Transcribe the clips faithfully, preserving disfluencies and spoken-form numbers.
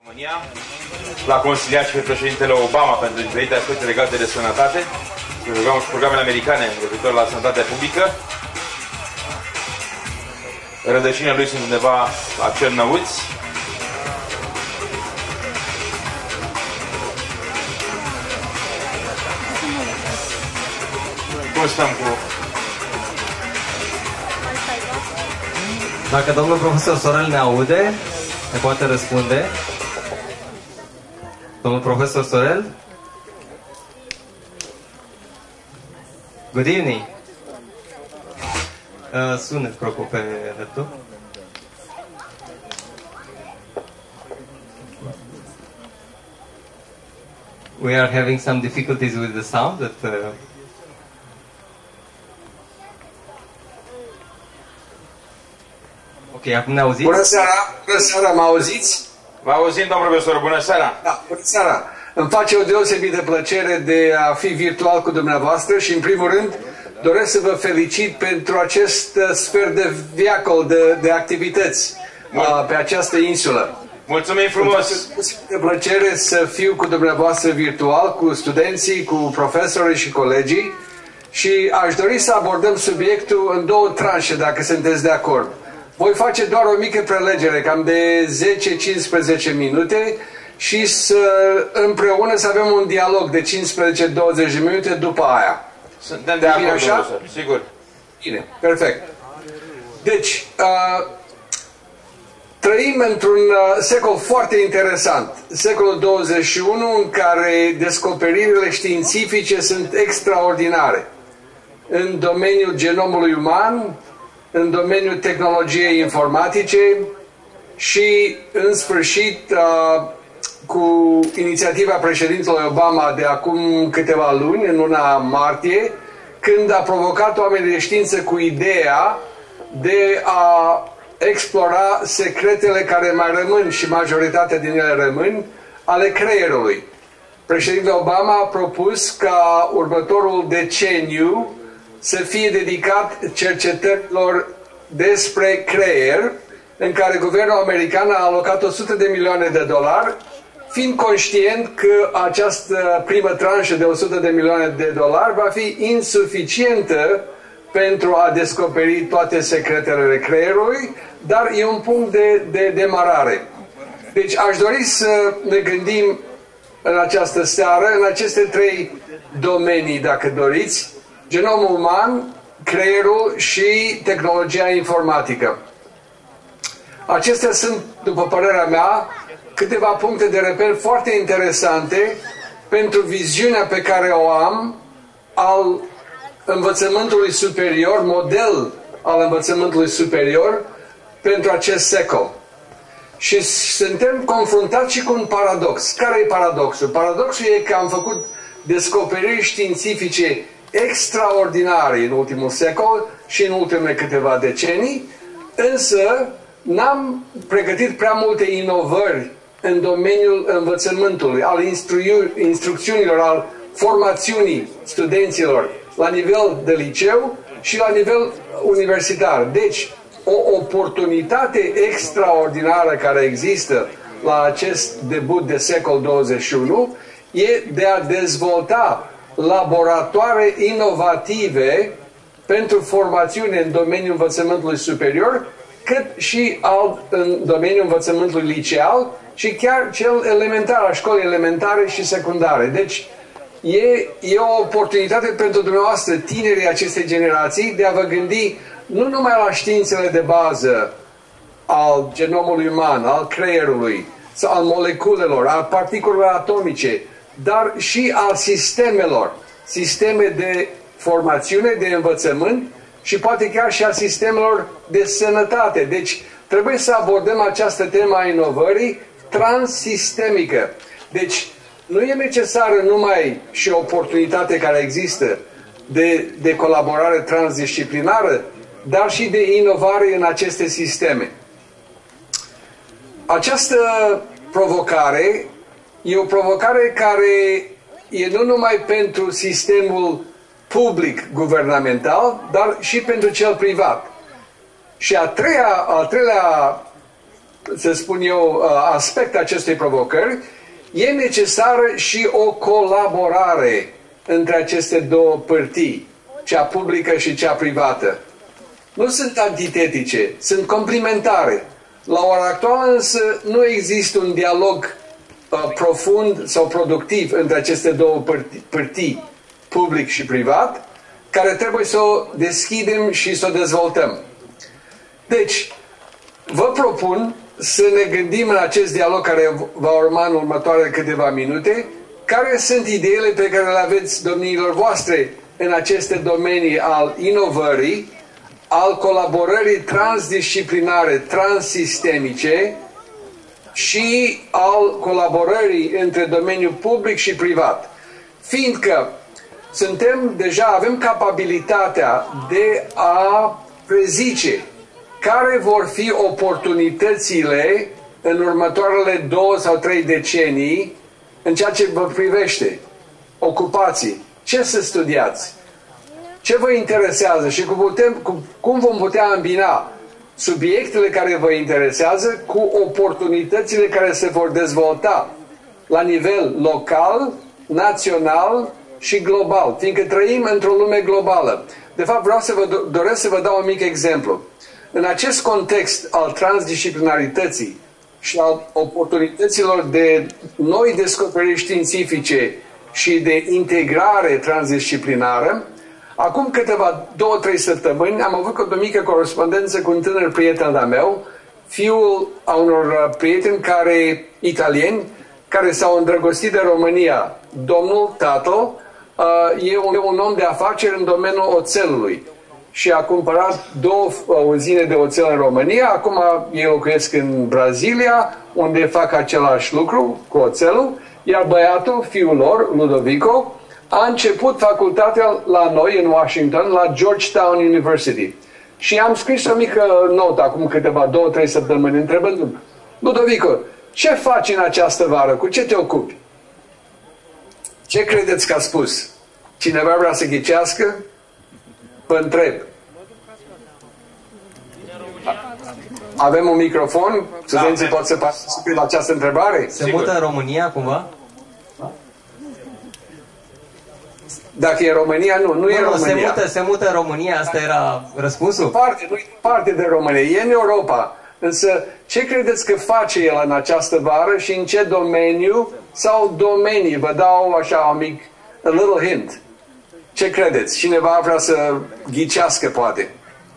L-a consiliat și pe președintele Obama pentru diferite aspecte legate de sănătate, și programele americane referitor la sănătatea publică. Rădăcinile lui sunt undeva la Cernăuți. Cum stăm cu... Dacă domnul profesor Sorel ne aude, ne poate răspunde. Domnul profesor Sorel? Good evening. Uh, suneți, rog, pe laptop. We are having some difficulties with the sound that... Uh... Ok, acum ne auziți? Bună seara! Bună seara, mă auziți? Vă auzim, domnul profesor, bună seara! Da, bună seara! Îmi face o deosebită plăcere de a fi virtual cu dumneavoastră și, în primul rând, doresc să vă felicit pentru acest sfert de viacol de, de activități uh, pe această insulă. Mulțumim frumos! Îmi face o plăcere să fiu cu dumneavoastră virtual, cu studenții, cu profesorii și colegii și aș dori să abordăm subiectul în două tranșe, dacă sunteți de acord. Voi face doar o mică prelegere, cam de zece cincisprezece minute și să împreună să avem un dialog de cincisprezece douăzeci de minute după aia. Suntem de acord, profesor, sigur. Bine, perfect. Deci, uh, trăim într-un uh, secol foarte interesant, secolul douăzeci și unu, în care descoperirile științifice sunt extraordinare. În domeniul genomului uman, în domeniul tehnologiei informatice și, în sfârșit, uh, cu inițiativa președintelui Obama de acum câteva luni, în luna martie, când a provocat oamenii de știință cu ideea de a explora secretele care mai rămân, și majoritatea din ele rămân, ale creierului. Președintele Obama a propus ca următorul deceniu să fie dedicat cercetărilor despre creier, în care guvernul american a alocat o sută de milioane de dolari, fiind conștient că această primă tranșă de o sută de milioane de dolari va fi insuficientă pentru a descoperi toate secretele creierului, dar e un punct de, de demarare. Deci aș dori să ne gândim în această seară în aceste trei domenii, dacă doriți: genomul uman, creierul și tehnologia informatică. Acestea sunt, după părerea mea, câteva puncte de reper foarte interesante pentru viziunea pe care o am al învățământului superior, model al învățământului superior pentru acest secol. Și suntem confruntați și cu un paradox. Care e paradoxul? Paradoxul e că am făcut descoperiri științifice extraordinare în ultimul secol și în ultimele câteva decenii, însă n-am pregătit prea multe inovări în domeniul învățământului, al instru- instrucțiunilor, al formațiunii studenților la nivel de liceu și la nivel universitar. Deci, o oportunitate extraordinară care există la acest debut de secol douăzeci și unu e de a dezvolta laboratoare inovative pentru formațiune în domeniul învățământului superior, cât și al, în domeniul învățământului liceal și chiar cel elementar, a școlii elementare și secundare. Deci, e, e o oportunitate pentru dumneavoastră, tinerii acestei generații, de a vă gândi nu numai la științele de bază al genomului uman, al creierului, sau al moleculelor, al particulelor atomice, dar și al sistemelor, sisteme de formațiune, de învățământ și poate chiar și a sistemelor de sănătate. Deci trebuie să abordăm această temă a inovării transsistemică. Deci nu e necesară numai și o oportunitate care există de, de colaborare transdisciplinară, dar și de inovare în aceste sisteme. Această provocare e o provocare care e nu numai pentru sistemul public guvernamental, dar și pentru cel privat. Și a treia, al treilea să spun eu, aspect acestei provocări, e necesară și o colaborare între aceste două părții, cea publică și cea privată. Nu sunt antitetice, sunt complementare. La ora actuală însă nu există un dialog uh, profund sau productiv între aceste două părți, părții, public și privat, care trebuie să o deschidem și să o dezvoltăm. Deci, vă propun să ne gândim în acest dialog care va urma în următoarele câteva minute, care sunt ideile pe care le aveți, domniilor voastre, în aceste domenii al inovării, al colaborării transdisciplinare, transsistemice și al colaborării între domeniul public și privat. Fiindcă suntem, deja avem capabilitatea de a prezice care vor fi oportunitățile în următoarele două sau trei decenii în ceea ce vă privește. Ocupații. Ce să studiați? Ce vă interesează și cum, putem, cum, cum vom putea îmbina subiectele care vă interesează cu oportunitățile care se vor dezvolta la nivel local, național și global, fiindcă trăim într-o lume globală. De fapt, vreau să vă doresc să vă dau un mic exemplu. În acest context al transdisciplinarității și al oportunităților de noi descoperiri științifice și de integrare transdisciplinară, acum câteva, două, trei săptămâni am avut o mică corespondență cu un tânăr prieten al meu, fiul a unor prieteni care, italieni, care s-au îndrăgostit de România. Domnul, tatăl, e un, un om de afaceri în domeniul oțelului și a cumpărat două uzine de oțel în România. Acum ei locuiesc în Brazilia, unde fac același lucru cu oțelul, iar băiatul, fiul lor, Ludovico, a început facultatea la noi, în Washington, la Georgetown University. Și am scris o mică notă acum câteva, două, trei săptămâni, întrebându-mi: Ludovico, ce faci în această vară? Cu ce te ocupi? Ce credeți că a spus? Cineva vrea să ghicească? Vă întreb. Avem un microfon? Studenții da, pot să participe la această întrebare? Se Sigur. mută în România cumva? Dacă e România, nu. Nu, nu e România. Se mută, se mută în România, asta era răspunsul? Parte, nu e parte de România, e în Europa. Însă, ce credeți că face el în această vară și în ce domeniu sau domenii? Vă dau așa un mic, a little hint. Ce credeți? Cineva vrea să ghicească, poate.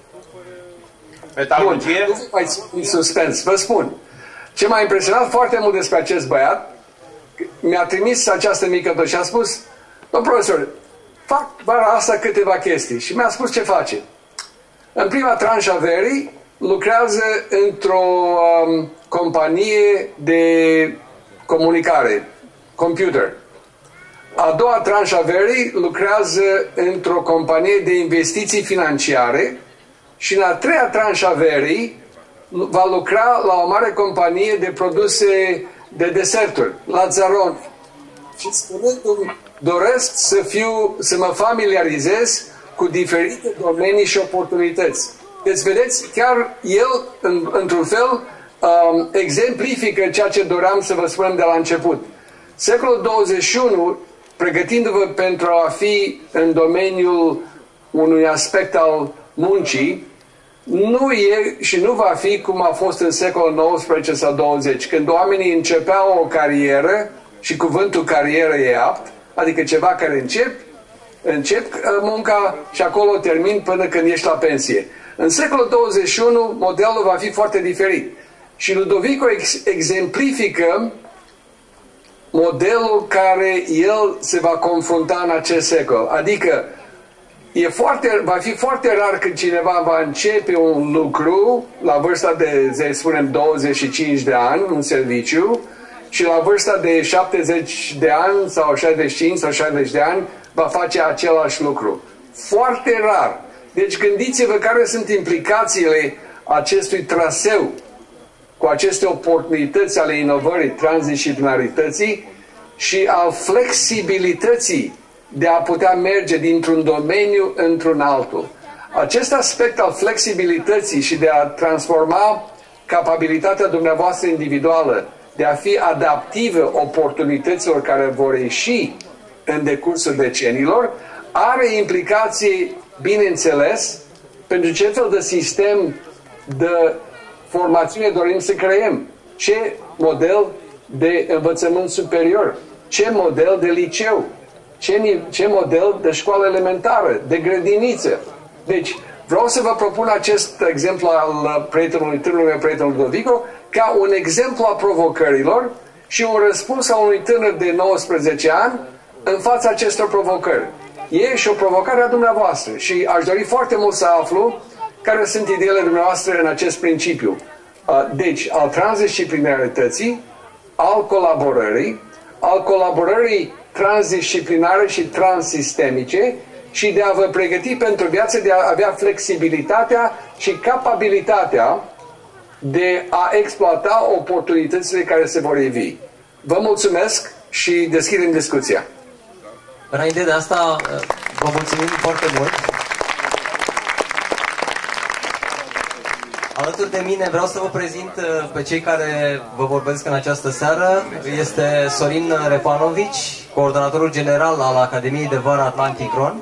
Metalurgie? Nu mai țin suspens. Vă spun. Ce m-a impresionat foarte mult despre acest băiat, mi-a trimis această mică tot și a spus: domn profesor, fac vara asta câteva chestii. Și mi-a spus ce face. În prima tranșă a verii lucrează într-o um, companie de comunicare, computer. A doua tranșă a verii lucrează într-o companie de investiții financiare și în a treia tranșă a verii va lucra la o mare companie de produse de deserturi, Lazzaroni. Și spunându-mi, doresc să fiu, să mă familiarizez cu diferite domenii și oportunități. Deci, vedeți, chiar el, în, într-un fel, um, exemplifică ceea ce doream să vă spunem de la început. Secolul douăzeci și unu, pregătindu-vă pentru a fi în domeniul unui aspect al muncii, nu e și nu va fi cum a fost în secolul nouăsprezece sau douăzeci, când oamenii începeau o carieră, și cuvântul carieră e apt, adică ceva care încep, încep munca și acolo termin până când ești la pensie. În secolul douăzeci și unu, modelul va fi foarte diferit. Și Ludovico ex exemplifică modelul care el se va confrunta în acest secol. Adică e foarte, va fi foarte rar când cineva va începe un lucru la vârsta de, să spunem, douăzeci și cinci de ani, un serviciu, și la vârsta de șaptezeci de ani sau șaizeci și cinci sau șaizeci de ani va face același lucru. Foarte rar. Deci gândiți-vă care sunt implicațiile acestui traseu cu aceste oportunități ale inovării, transdisciplinarității și al flexibilității de a putea merge dintr-un domeniu într-un altul. Acest aspect al flexibilității și de a transforma capabilitatea dumneavoastră individuală de a fi adaptivă oportunităților care vor ieși în decursul decenilor, are implicații, bineînțeles, pentru ce fel de sistem de formațiune dorim să creăm. Ce model de învățământ superior, ce model de liceu, ce, ce model de școală elementară, de grădiniță. Deci, vreau să vă propun acest exemplu al prietenului, tânărului meu, prietenul Ludovico, ca un exemplu al provocărilor și un răspuns al unui tânăr de nouăsprezece ani în fața acestor provocări. E și o provocare a dumneavoastră și aș dori foarte mult să aflu care sunt ideile dumneavoastră în acest principiu. Deci, al transdisciplinarității, al colaborării, al colaborării transdisciplinare și transsistemice și de a vă pregăti pentru viață, de a avea flexibilitatea și capabilitatea de a exploata oportunitățile care se vor ivi. Vă mulțumesc și deschidem discuția. Înainte de asta, vă mulțumim foarte mult. Alături de mine vreau să vă prezint pe cei care vă vorbesc în această seară. Este Sorin Repanovici, coordonatorul general al Academiei de Vară Atlantic Ron.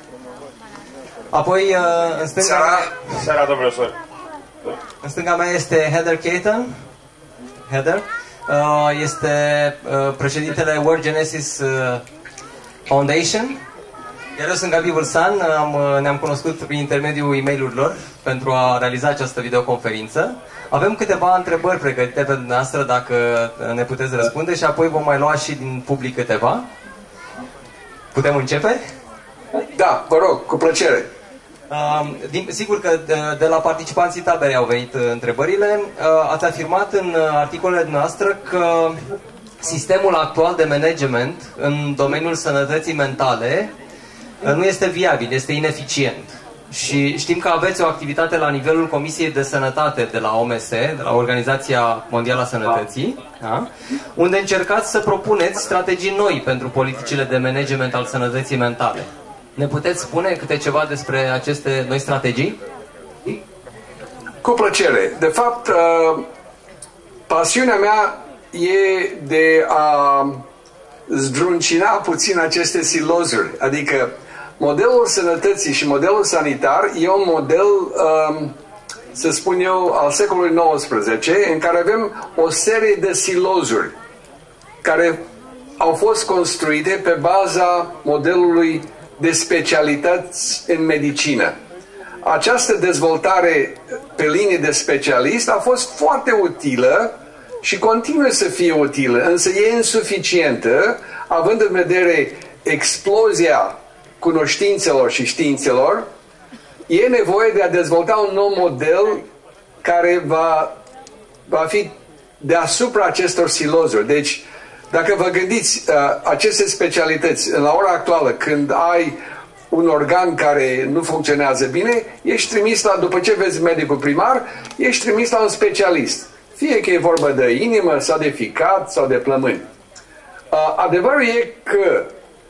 Apoi, în stânga, Seara, seara domnule Sorin. În stânga mea este Heather Caton. Heather este președintele World Genesis Foundation. Iar eu sunt Gabi Vâlsan, ne-am cunoscut prin intermediul e-mail-urilor pentru a realiza această videoconferință. Avem câteva întrebări pregătite pentru dumneavoastră, dacă ne puteți răspunde, și apoi vom mai lua și din public câteva. Putem începe? Da, vă rog, cu plăcere. Uh, din, sigur că de, de la participanții taberei au venit uh, întrebările. Uh, ați afirmat în uh, articolele noastre că sistemul actual de management în domeniul sănătății mentale uh, nu este viabil, este ineficient. Și știm că aveți o activitate la nivelul Comisiei de Sănătate de la O M S, de la Organizația Mondială a Sănătății, da? Unde încercați să propuneți strategii noi pentru politicile de management al sănătății mentale. Ne puteți spune câte ceva despre aceste noi strategii? Cu plăcere. De fapt, uh, pasiunea mea e de a zdruncina puțin aceste silozuri. Adică modelul sănătății și modelul sanitar e un model, uh, să spun eu, al secolului nouăsprezece, în care avem o serie de silozuri care au fost construite pe baza modelului de specialități în medicină. Această dezvoltare pe linie de specialist a fost foarte utilă și continuă să fie utilă, însă e insuficientă, având în vedere explozia cunoștințelor și științelor. E nevoie de a dezvolta un nou model care va, va fi deasupra acestor silozuri. Deci, dacă vă gândiți, aceste specialități, la ora actuală, când ai un organ care nu funcționează bine, ești trimis la, după ce vezi medicul primar, ești trimis la un specialist. Fie că e vorba de inimă, sau de ficat, sau de plămâni. Adevărul e că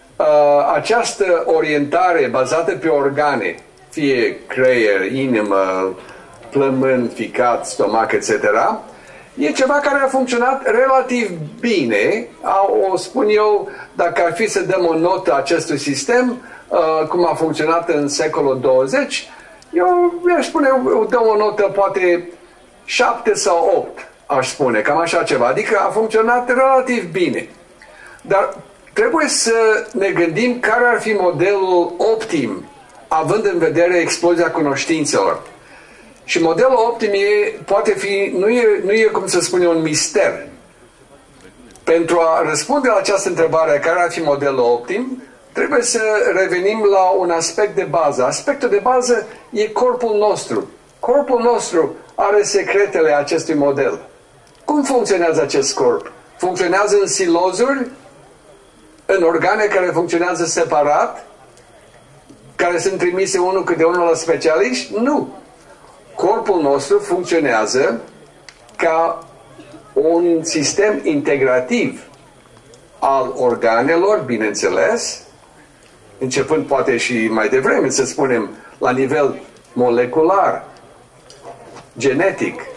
această orientare bazată pe organe, fie creier, inimă, plămân, ficat, stomac, et cetera, e ceva care a funcționat relativ bine. O spun eu, dacă ar fi să dăm o notă acestui sistem, uh, cum a funcționat în secolul douăzeci, eu aș spune, eu dăm o notă poate șapte sau opt, aș spune, cam așa ceva. Adică a funcționat relativ bine. Dar trebuie să ne gândim care ar fi modelul optim, având în vedere explozia cunoștințelor. Și modelul optim e, poate fi, nu e, nu e, cum să spun eu, un mister. Pentru a răspunde la această întrebare, care ar fi modelul optim, trebuie să revenim la un aspect de bază. Aspectul de bază e corpul nostru. Corpul nostru are secretele acestui model. Cum funcționează acest corp? Funcționează în silozuri, în organe care funcționează separat, care sunt trimise unul câte unul la specialiști? Nu. Corpul nostru funcționează ca un sistem integrativ al organelor, bineînțeles, începând poate și mai devreme, să spunem, la nivel molecular, genetic,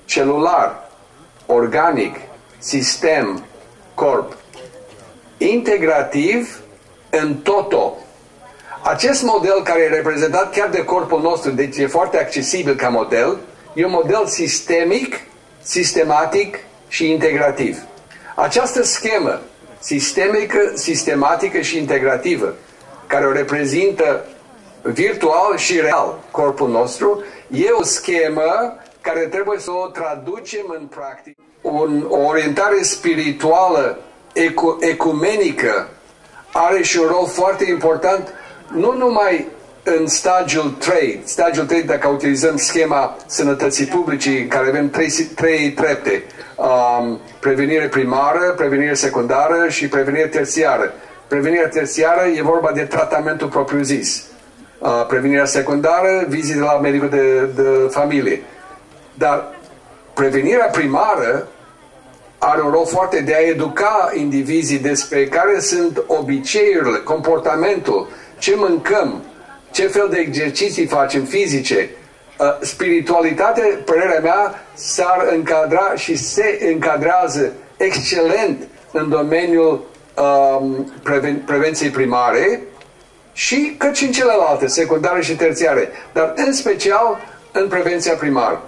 celular, organic, sistem, corp. Integrativ în toto. Acest model care e reprezentat chiar de corpul nostru, deci e foarte accesibil ca model, e un model sistemic, sistematic și integrativ. Această schemă sistemică, sistematică și integrativă, care o reprezintă virtual și real corpul nostru, e o schemă care trebuie să o traducem în practică. Un, o orientare spirituală ecu, ecumenică are și un rol foarte important, nu numai în stadiul trei. Stadiul trei, dacă utilizăm schema sănătății publice, în care avem trei, trei trepte. Um, prevenire primară, prevenire secundară și prevenire terțiară. Prevenirea terțiară e vorba de tratamentul propriu-zis. Uh, prevenirea secundară, vizite la medicul de, de familie. Dar prevenirea primară are un rol foarte de a educa indivizii despre care sunt obiceiurile, comportamentul, ce mâncăm, ce fel de exerciții facem fizice. Spiritualitatea, părerea mea, s-ar încadra și se încadrează excelent în domeniul um, preven prevenției primare și cât și în celelalte, secundare și terțiare, dar în special în prevenția primară.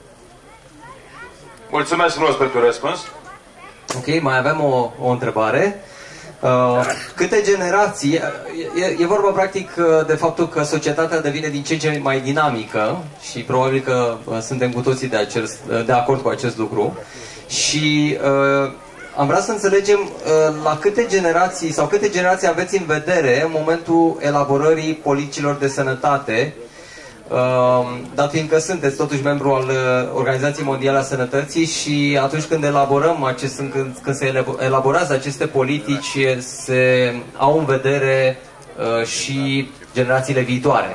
Mulțumesc frumos pentru răspuns. Ok, mai avem o, o întrebare. Uh, câte generații, e, e vorba practic de faptul că societatea devine din ce în ce mai dinamică și probabil că uh, suntem cu toții de, acest, de acord cu acest lucru și uh, am vrea să înțelegem uh, la câte generații sau câte generații aveți în vedere în momentul elaborării politicilor de sănătate, uh, dat fiindcă sunteți totuși membru al uh, Organizației Mondiale a Sănătății și atunci când elaborăm acest, când, când se elaborează aceste politici, se au în vedere uh, și generațiile viitoare.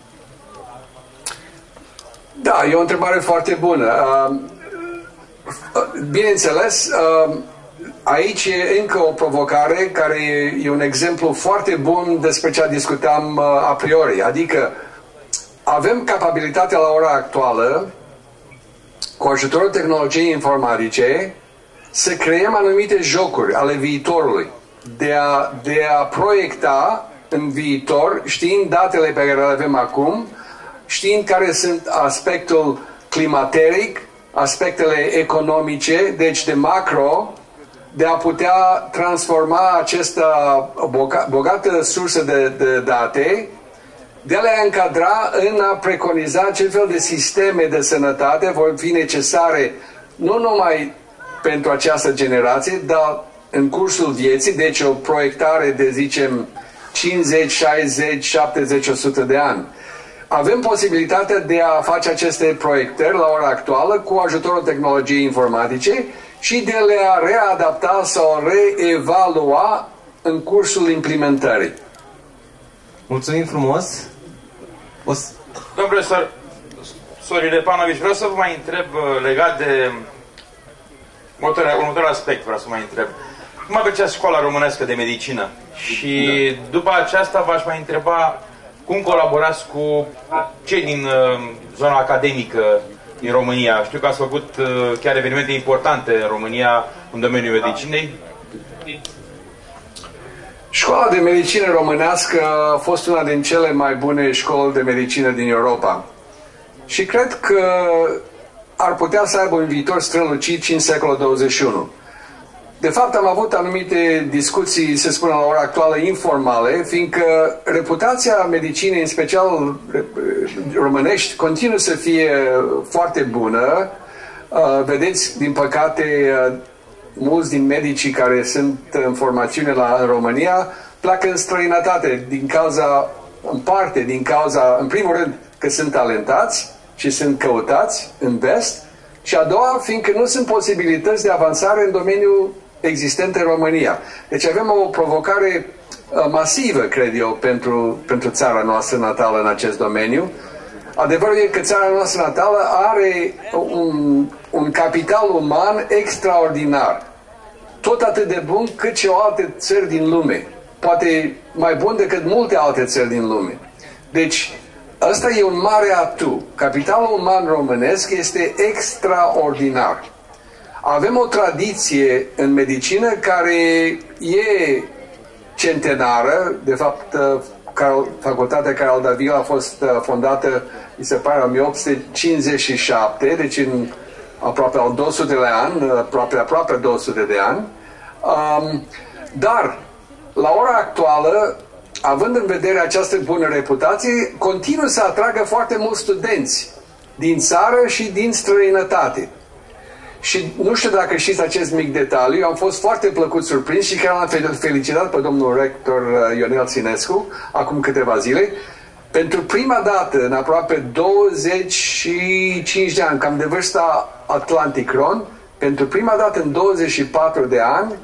Da, e o întrebare foarte bună. Uh, bineînțeles, uh, aici e încă o provocare care e un exemplu foarte bun despre ce discutam uh, a priori, adică avem capabilitatea la ora actuală, cu ajutorul tehnologiei informatice, să creăm anumite jocuri ale viitorului, de a, de a proiecta în viitor, știind datele pe care le avem acum, știind care sunt aspectul climateric, aspectele economice, deci de macro, de a putea transforma această bogată sursă de, de date, de a le încadra în a preconiza ce fel de sisteme de sănătate vor fi necesare nu numai pentru această generație, dar în cursul vieții, deci o proiectare de, zicem, cincizeci, șaizeci, șaptezeci, o sută de ani. Avem posibilitatea de a face aceste proiectări la ora actuală cu ajutorul tehnologiei informatice și de le a readapta sau reevalua în cursul implementării. Mulțumim frumos! O să... Domnul profesor Sorin Lepanovici, vreau să vă mai întreb legat de următorul aspect, vreau să vă mai întreb. Cum apreciați școala românească de medicină? Și după aceasta v-aș mai întreba cum colaborați cu cei din uh, zona academică din România. Știu că ați făcut uh, chiar evenimente importante în România în domeniul medicinei. Școala de medicină românească a fost una din cele mai bune școli de medicină din Europa. Și cred că ar putea să aibă un viitor strălucit și în secolul douăzeci și unu. De fapt, am avut anumite discuții, se spune la ora actuală, informale, fiindcă reputația medicinei, în special românești, continuă să fie foarte bună. Vedeți, din păcate, mulți din medicii care sunt în formațiune la, în România pleacă în străinătate din cauza, în parte, din cauza, în primul rând, că sunt talentați și sunt căutați în vest și a doua, fiindcă nu sunt posibilități de avansare în domeniul existent în România. Deci avem o provocare uh, masivă, cred eu, pentru, pentru țara noastră natală în acest domeniu. Adevărul e că țara noastră natală are un, un capital uman extraordinar. Tot atât de bun cât și alte țări din lume. Poate mai bun decât multe alte țări din lume. Deci, Ăsta e un mare atu. Capitalul uman românesc este extraordinar. Avem o tradiție în medicină care e centenară. De fapt, Facultatea Carol Davila a fost fondată, mi se pare, în o mie opt sute cincizeci și șapte, deci în aproape al două sute de ani, aproape, aproape două sute de ani. Um, dar, la ora actuală, având în vedere această bună reputație, continuă să atragă foarte mulți studenți din țară și din străinătate. Și nu știu dacă știți acest mic detaliu, eu am fost foarte plăcut surprins și chiar l-am felicitat pe domnul rector Ionel Ținescu acum câteva zile. Pentru prima dată, în aproape douăzeci și cinci de ani, cam de vârsta Atlanticron, pentru prima dată în douăzeci și patru de ani,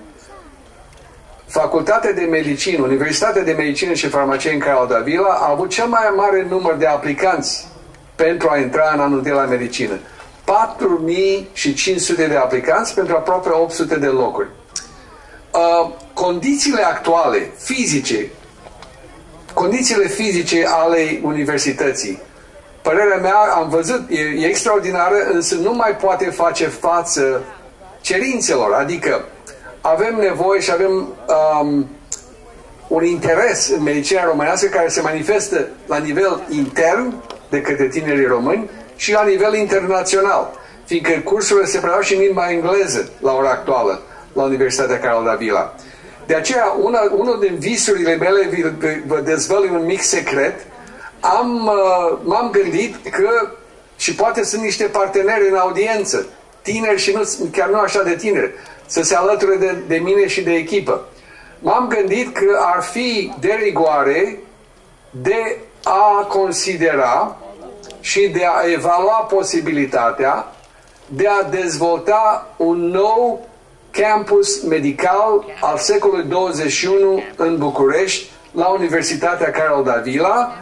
Facultatea de Medicină, Universitatea de Medicină și Farmacie în Carol Davila a avut cel mai mare număr de aplicanți pentru a intra în anul de la medicină. patru mii cinci sute de aplicanți pentru aproape opt sute de locuri. Uh, condițiile actuale, fizice, condițiile fizice ale universității, părerea mea, am văzut, e, e extraordinară, însă nu mai poate face față cerințelor. Adică avem nevoie și avem um, un interes în medicina românească care se manifestă la nivel intern de către tinerii români și la nivel internațional, fiindcă cursurile se predau și în limba engleză la ora actuală la Universitatea Carol Davila. De aceea, una, unul din visurile mele, vă dezvălui un mic secret, am, m-am gândit că, și poate sunt niște parteneri în audiență, tineri și nu, chiar nu așa de tineri, să se alăture de, de mine și de echipă. M-am gândit că ar fi de rigoare de a considera și de a evalua posibilitatea de a dezvolta un nou campus medical al secolului douăzeci și unu în București, la Universitatea Carol Davila,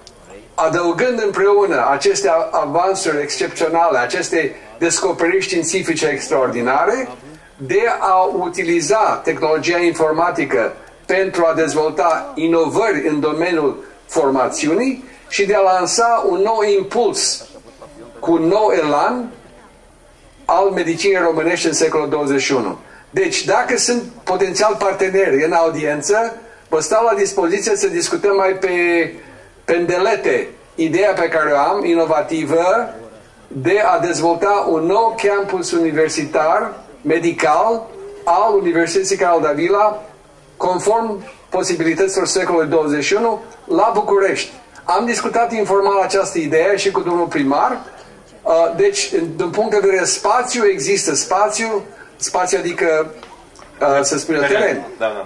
adăugând împreună aceste avansuri excepționale, aceste descoperiri științifice extraordinare, de a utiliza tehnologia informatică pentru a dezvolta inovări în domeniul formațiunii și de a lansa un nou impuls cu un nou elan al medicinei românești în secolul douăzeci și unu. Deci, dacă sunt potențial parteneri în audiență, vă stau la dispoziție să discutăm mai pe pendelete ideea pe care o am, inovativă, de a dezvolta un nou campus universitar, medical, al Universității Carol Davila, conform posibilităților secolului douăzeci și unu, la București. Am discutat informal această idee și cu domnul primar. Deci, din punct de vedere spațiu, există spațiu, spațiu adică, să spunem, teren. Da,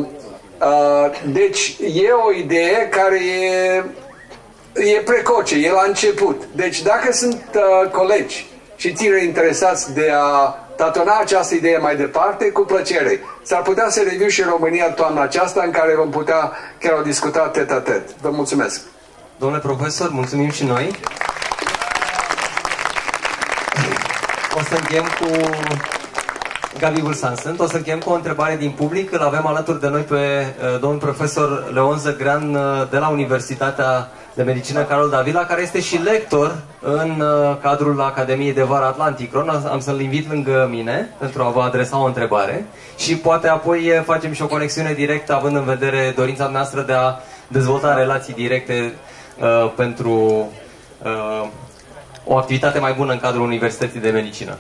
da. Deci, e o idee care e, e precoce, e la început. Deci, dacă sunt colegi și tineri interesați de a tatona această idee mai departe, cu plăcere. S-ar putea să reviu și în România toamna aceasta, în care vom putea chiar o discuta tet-a-tet. Vă mulțumesc! Domnule profesor, mulțumim și noi. O să încheiem cu Gabi Vulsan. Sunt. O să încheiem cu o întrebare din public. Îl avem alături de noi pe uh, domnul profesor Leon Zăgrean uh, de la Universitatea de Medicină Carol Davila, care este și lector în uh, cadrul Academiei de Vară Atlanticron. Am să-l invit lângă mine pentru a vă adresa o întrebare și poate apoi facem și o conexiune directă, având în vedere dorința noastră de a dezvolta relații directe uh, pentru uh, o activitate mai bună în cadrul Universității de Medicină.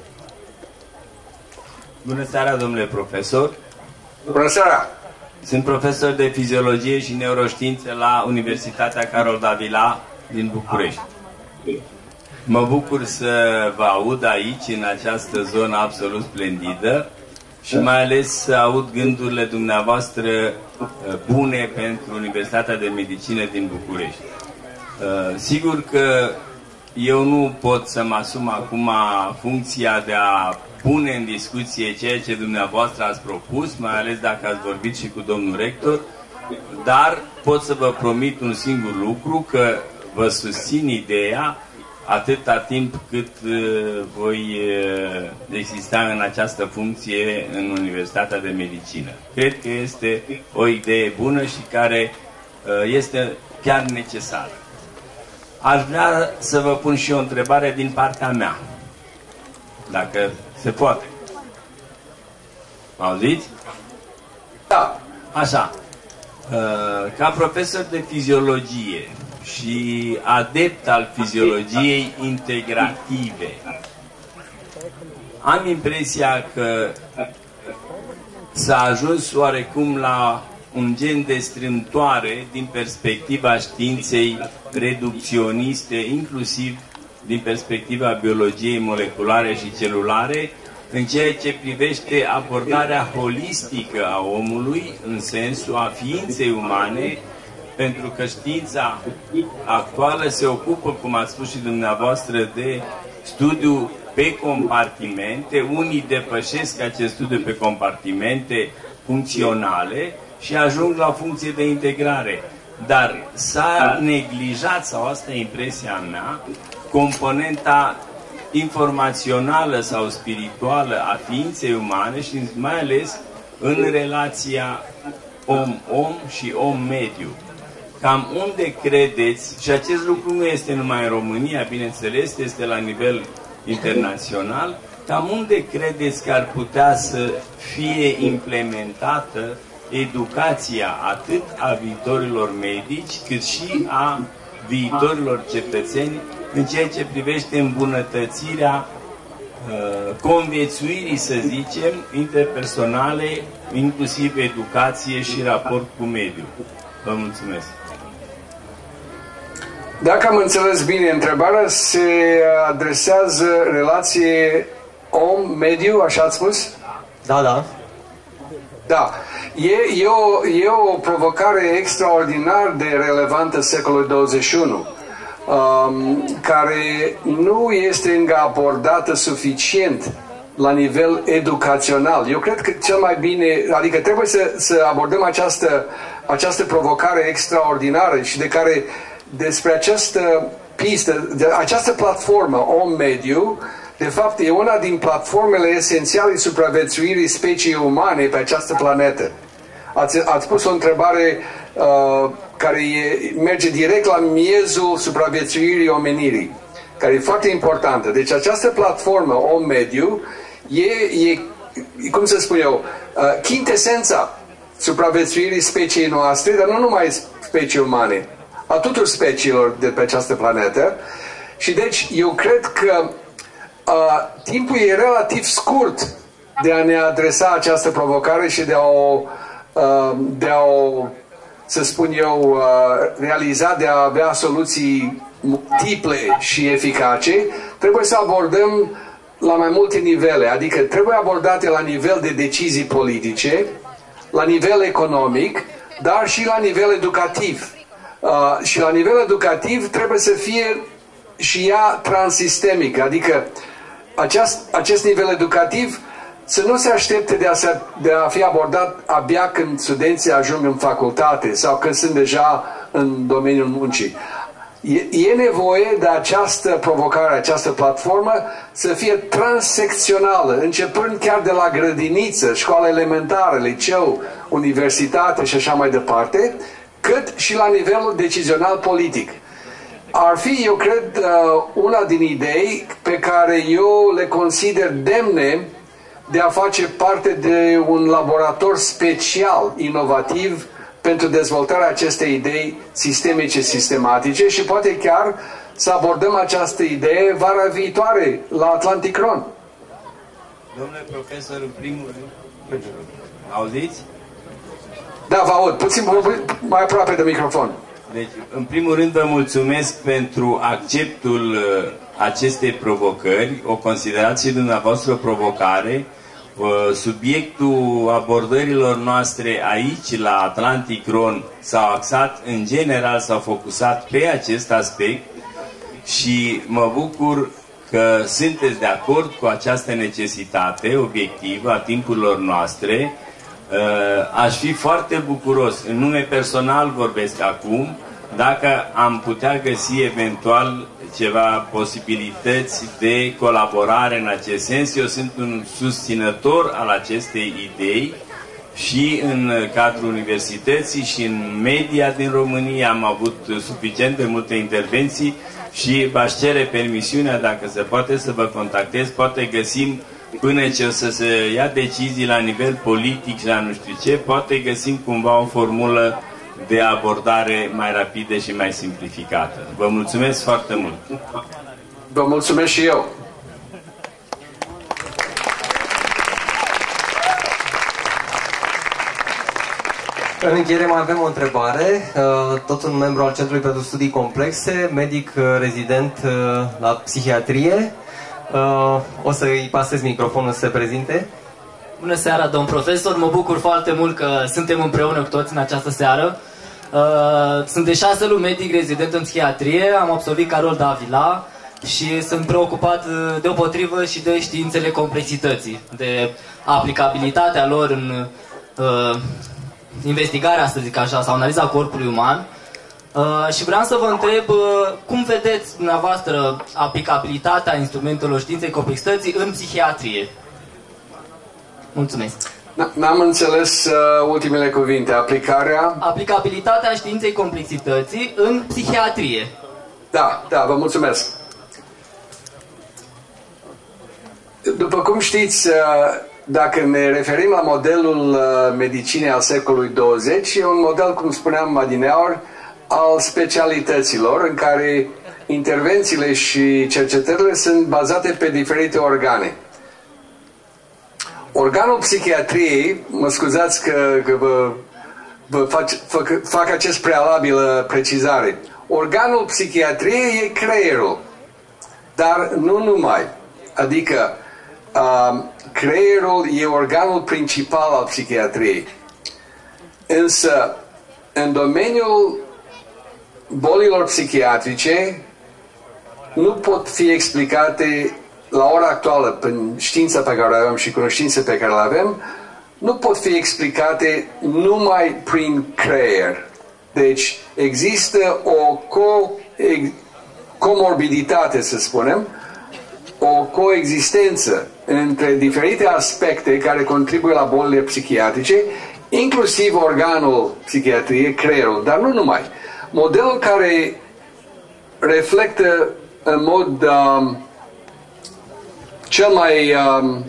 Bună seara, domnule profesor! Bună seara! Sunt profesor de fiziologie și neuroștiințe la Universitatea Carol Davila din București. Mă bucur să vă aud aici, în această zonă absolut splendidă, și mai ales să aud gândurile dumneavoastră bune pentru Universitatea de Medicină din București. Sigur că eu nu pot să mă asum acum funcția de a pune în discuție ceea ce dumneavoastră ați propus, mai ales dacă ați vorbit și cu domnul rector, dar pot să vă promit un singur lucru, că vă susțin ideea atâta timp cât voi exista în această funcție în Universitatea de Medicină. Cred că este o idee bună și care este chiar necesară. aș vrea să vă pun și o întrebare din partea mea, dacă se poate. Auziți? Da. Așa. Ca profesor de fiziologie și adept al fiziologiei integrative, am impresia că s-a ajuns oarecum la un gen de strâmtoare din perspectiva științei reducționiste, inclusiv din perspectiva biologiei moleculare și celulare, în ceea ce privește abordarea holistică a omului, în sensul a ființei umane, pentru că știința actuală se ocupă, cum ați spus și dumneavoastră, de studiu pe compartimente. Unii depășesc acest studiu pe compartimente funcționale și ajung la funcție de integrare. Dar s-a neglijat, sau asta e impresia mea, componenta informațională sau spirituală a ființei umane și mai ales în relația om-om și om-mediu. Cam unde credeți, și acest lucru nu este numai în România, bineînțeles, este la nivel internațional, cam unde credeți că ar putea să fie implementată educația atât a viitorilor medici, cât și a viitorilor cetățeni în ceea ce privește îmbunătățirea uh, conviețuirii, să zicem, interpersonale, inclusiv educație și raport cu mediul. Vă mulțumesc. Dacă am înțeles bine, întrebarea se adresează relație om-mediu, așa ați spus? Da, da. Da. E, e, o, e o provocare extraordinar de relevantă secolului douăzeci și unu, um, care nu este încă abordată suficient la nivel educațional. Eu cred că cel mai bine, adică trebuie să, să abordăm această, această provocare extraordinară și de care despre această pistă, de această platformă om-mediu, de fapt e una din platformele esențiale supraviețuirii speciei umane pe această planetă. Ați, ați pus o întrebare uh, care e, merge direct la miezul supraviețuirii omenirii, care e foarte importantă. Deci această platformă om-mediu e, e, cum să spun eu, uh, chintesența supraviețuirii speciei noastre, dar nu numai specii umane, a tuturor speciilor de pe această planetă. Și deci eu cred că uh, timpul e relativ scurt de a ne adresa această provocare și de a o, uh, de a o să spun eu, uh, realiza, de a avea soluții multiple și eficace. Trebuie să abordăm la mai multe nivele, adică trebuie abordate la nivel de decizii politice, la nivel economic, dar și la nivel educativ. Uh, și la nivel educativ trebuie să fie și ea transsistemică, adică aceast, acest nivel educativ să nu se aștepte de a, se, de a fi abordat abia când studenții ajung în facultate sau când sunt deja în domeniul muncii. E, e nevoie de această provocare, această platformă să fie transsecțională, începând chiar de la grădiniță, școală elementară, liceu, universitate și așa mai departe, cât și la nivelul decizional politic. Ar fi, eu cred, una din idei pe care eu le consider demne de a face parte de un laborator special, inovativ, pentru dezvoltarea acestei idei sistemice, sistematice și poate chiar să abordăm această idee vara viitoare la Atlanticron. Domnule profesor, în primul rând, auziți? Da, vă aud. Puțin mai aproape de microfon. Deci, în primul rând vă mulțumesc pentru acceptul acestei provocări. O considerați și dumneavoastră o provocare. Subiectul abordărilor noastre aici, la Atlanticron, s-au axat, în general, s-au focusat pe acest aspect și mă bucur că sunteți de acord cu această necesitate obiectivă a timpurilor noastre. Aș fi foarte bucuros, în nume personal vorbesc acum, dacă am putea găsi eventual ceva posibilități de colaborare în acest sens. Eu sunt un susținător al acestei idei și în cadrul universității și în media din România. Am avut suficient de multe intervenții și v-aș cere permisiunea, dacă se poate, să vă contactez. Poate găsim, până ce o să se ia decizii la nivel politic și la nu știu ce, poate găsim cumva o formulă de abordare mai rapidă și mai simplificată. Vă mulțumesc foarte mult! Vă mulțumesc și eu! În încheiere mai avem o întrebare. Tot un membru al Centrului pentru Studii Complexe, medic rezident la psihiatrie. O să-i pasez microfonul să se prezinte. Bună seara, domn profesor! Mă bucur foarte mult că suntem împreună cu toți în această seară. Sunt de șase luni medic rezident în psihiatrie, am absolvit Carol Davila și sunt preocupat deopotrivă și de științele complexității, de aplicabilitatea lor în uh, investigarea, să zic așa, sau analiza corpului uman. Uh, și vreau să vă întreb uh, cum vedeți dumneavoastră aplicabilitatea instrumentelor științei complexității în psihiatrie? Mulțumesc! N-am înțeles uh, ultimele cuvinte. Aplicarea... Aplicabilitatea științei complexității în psihiatrie. Da, da, vă mulțumesc. După cum știți, uh, dacă ne referim la modelul uh, medicinei al secolului douăzeci, e un model, cum spuneam adineauri, al specialităților, în care intervențiile și cercetările sunt bazate pe diferite organe. Organul psihiatriei, mă scuzați că, că vă, vă fac, fac, fac acest prealabil precizare, organul psihiatriei e creierul, dar nu numai. Adică uh, creierul e organul principal al psihiatriei. Însă, în domeniul bolilor psihiatrice, nu pot fi explicate la ora actuală, prin știința pe care o avem și cunoștințe pe care le avem, nu pot fi explicate numai prin creier. Deci există o co comorbiditate, să spunem, o coexistență între diferite aspecte care contribuie la bolile psihiatrice, inclusiv organul psihiatriei, creierul, dar nu numai. Modelul care reflectă în mod um, cel mai um,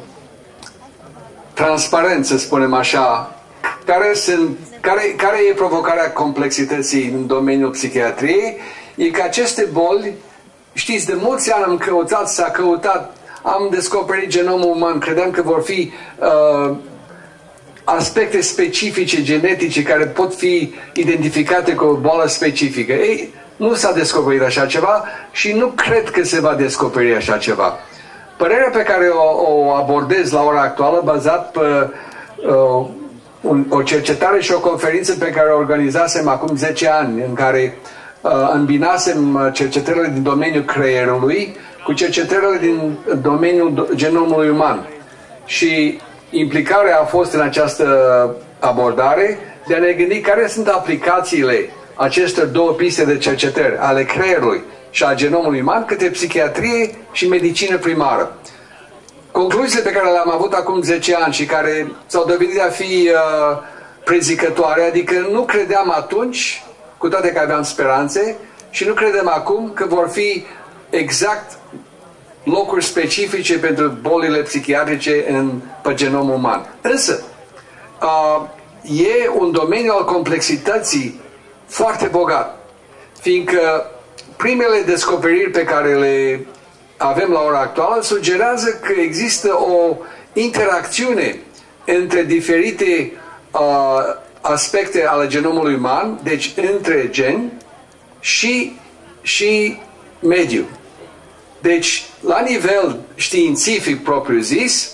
transparent, să spunem așa, care, sunt, care, care e provocarea complexității în domeniul psihiatriei, e că aceste boli, știți, de mulți ani am căutat, s-a căutat, am descoperit genomul uman, credeam că vor fi uh, aspecte specifice, genetice, care pot fi identificate cu o boală specifică. Ei, nu s-a descoperit așa ceva și nu cred că se va descoperi așa ceva. Părerea pe care o, o abordez la ora actuală, bazat pe uh, un, o cercetare și o conferință pe care o organizasem acum zece ani, în care uh, îmbinasem cercetările din domeniul creierului cu cercetările din domeniul genomului uman. Și implicarea a fost în această abordare de a ne gândi care sunt aplicațiile acestor două piste de cercetări, ale creierului și a genomului uman, către psihiatrie și medicină primară. Concluziile pe care le-am avut acum zece ani și care s-au dovedit a fi uh, prezicătoare, adică nu credeam atunci, cu toate că aveam speranțe, și nu credem acum că vor fi exact locuri specifice pentru bolile psihiatrice în, pe genomul uman. Însă, uh, e un domeniu al complexității foarte bogat, fiindcă primele descoperiri pe care le avem la ora actuală sugerează că există o interacțiune între diferite uh, aspecte ale genomului uman, deci între gen și, și mediu. Deci, la nivel științific propriu-zis,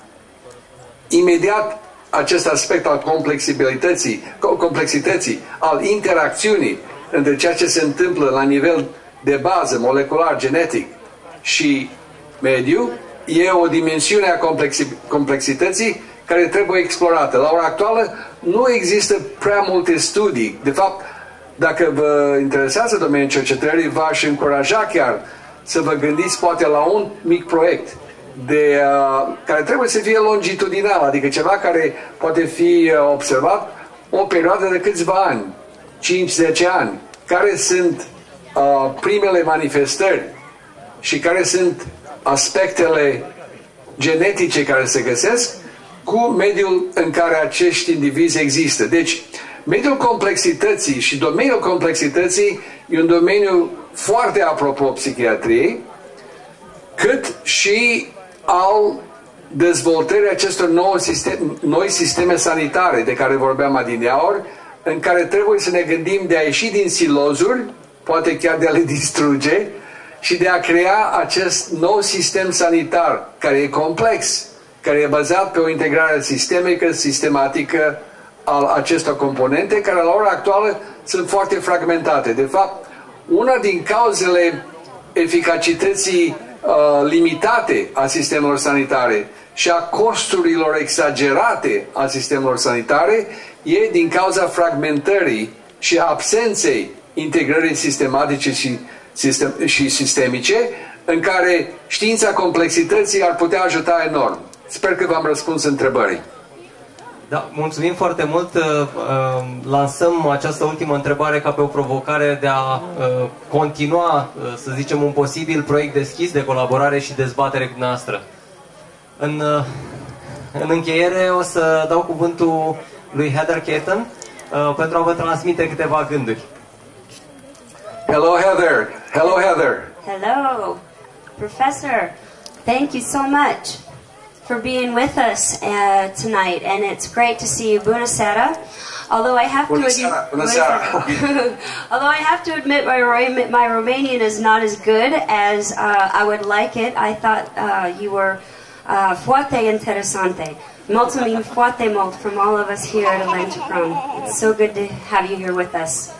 imediat acest aspect al complexibilității, complexității, al interacțiunii între ceea ce se întâmplă la nivel de bază, molecular, genetic și mediu, e o dimensiune a complexi complexității care trebuie explorată. La ora actuală nu există prea multe studii. De fapt, dacă vă interesează domeniul cercetării, v-aș încuraja chiar să vă gândiți poate la un mic proiect de, uh, care trebuie să fie longitudinal, adică ceva care poate fi uh, observat o perioadă de câțiva ani, cinci zece ani, care sunt uh, primele manifestări și care sunt aspectele genetice care se găsesc cu mediul în care acești indivizi există. Deci, mediul complexității și domeniul complexității e un domeniu foarte apropo psihiatriei, cât și al dezvoltării acestor noi sisteme, noi sisteme sanitare de care vorbeam adineauri, în care trebuie să ne gândim de a ieși din silozuri, poate chiar de a le distruge, și de a crea acest nou sistem sanitar, care e complex, care e bazat pe o integrare sistemică, sistematică al acestor componente, care la ora actuală sunt foarte fragmentate. De fapt, una din cauzele eficacității uh, limitate a sistemelor sanitare și a costurilor exagerate a sistemelor sanitare e din cauza fragmentării și absenței integrării sistematice și, sistem, și sistemice, în care știința complexității ar putea ajuta enorm. Sper că v-am răspuns întrebării. Da, mulțumim foarte mult. Lansăm această ultimă întrebare ca pe o provocare de a continua, să zicem, un posibil proiect deschis de colaborare și dezbatere cu noastră. În, în încheiere o să dau cuvântul lui Heather Caton pentru a vă transmite câteva gânduri. Hello, Heather. Hello, Heather. Hello, Professor. Thank you so much for being with us uh, tonight, and it's great to see you. Bună seara. Although I have Bună to seara. Bună seara. although I have to admit my my Romanian is not as good as uh, I would like it. I thought uh, you were uh, foarte interesante. Mulțumim foarte mult from all of us here at Elenchikron. It's so good to have you here with us.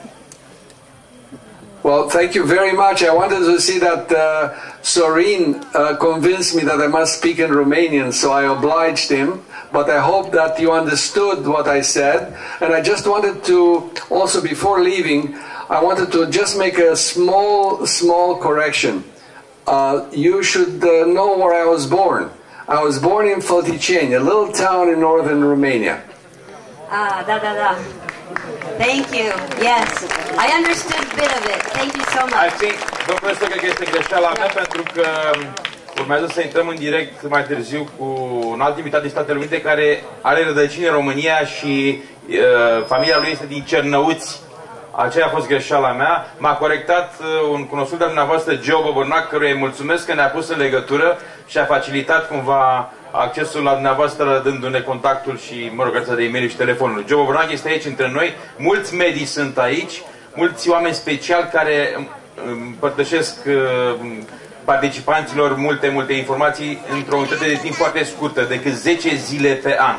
Well, thank you very much. I wanted to see that uh, Sorin uh, convinced me that I must speak in Romanian, so I obliged him. But I hope that you understood what I said. And I just wanted to, also before leaving, I wanted to just make a small, small correction. Uh, you should uh, know where I was born. I was born in Fălticeni, a little town in northern Romania. Ah, da, da, da. Thank you. Yes, I understood a bit of it. Thank you so much. I think, domnul profesor, cred că este greșeala mea, pentru că urmează să intrăm în direct mai târziu cu un alt invitat din Statele Unite care are rădăcini în România și uh, familia lui este din Cernăuți. Aceea a fost greșeala mea. M-a corectat uh, un cunoscut de dumneavoastră, Joe Bobornac, căruia îi mulțumesc că ne-a pus în legătură și a facilitat cumva accesul la dumneavoastră, dându-ne contactul și, mă rog, adresa de e-mail și telefonul. Joe Bobornac este aici între noi, mulți medii sunt aici, mulți oameni speciali care împărtășesc uh, participanților multe, multe informații într-o unitate de timp foarte scurtă, decât zece zile pe an.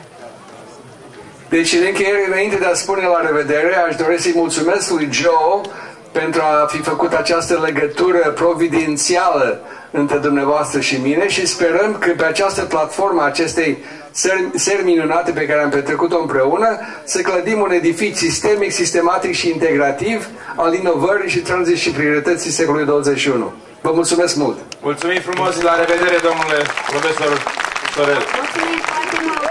Deci, în încheiere, înainte de a spune la revedere, aș dori să-i mulțumesc lui Joe pentru a fi făcut această legătură providențială între dumneavoastră și mine și sperăm că pe această platformă, acestei seri, seri minunate pe care am petrecut-o împreună, să clădim un edific sistemic, sistematic și integrativ al inovării și transdisciplinărității secolului douăzeci și unu. Vă mulțumesc mult! Mulțumim frumos, la revedere, domnule profesor Sorel! Mulțumim foarte mult!